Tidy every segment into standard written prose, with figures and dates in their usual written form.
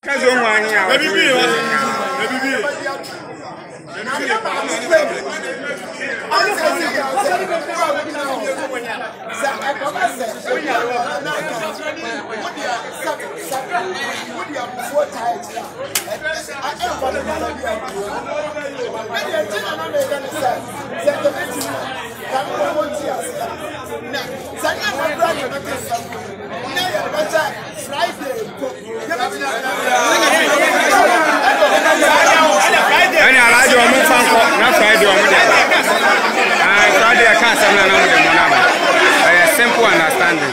Simple understanding.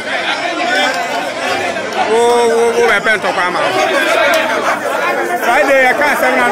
Friday, I can't say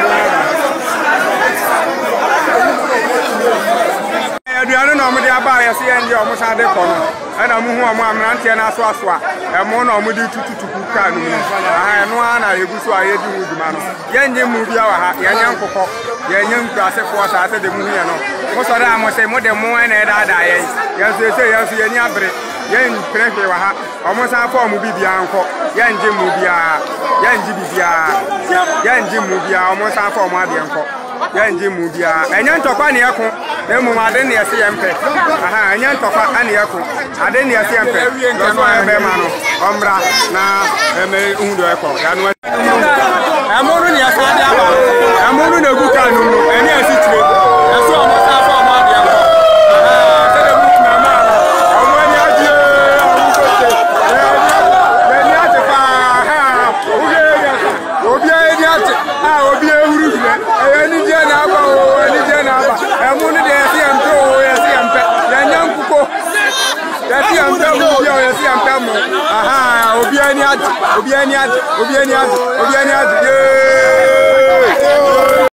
I don't know what they buy. I see and you almost had a corner. And I'm who I'm and I saw a mono with you to cook. I know Anna, you go to a with the man. Young movie, young coco, young grass of water. I said the movie. Most of them must say more than more and I. Yes, they say, yes, any other. Young Pressure, almost half for movie, the uncle. Young Jim Mubia, young Jibia, young Jim Mubia, almost half for my uncle. Young Jim Mubia, and young Topaniaco, then I didn't see MP. Aha, and young Topaniaco, I didn't see MP. That's why I'm a man, Umbra, now, Undo Echo. I'm only a Sandaba, I'm only a good time, and yes, it's true. That's all I'm half for my uncle. Aha, Obianiad,